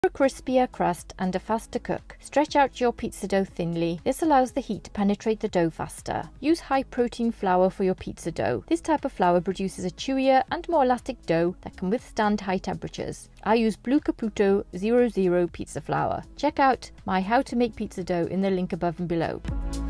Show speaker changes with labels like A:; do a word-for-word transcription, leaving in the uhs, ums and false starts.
A: For a crispier crust and a faster cook, stretch out your pizza dough thinly. This allows the heat to penetrate the dough faster. Use high protein flour for your pizza dough. This type of flour produces a chewier and more elastic dough that can withstand high temperatures. I use Blue Caputo zero zero pizza flour. Check out my how to make pizza dough in the link above and below.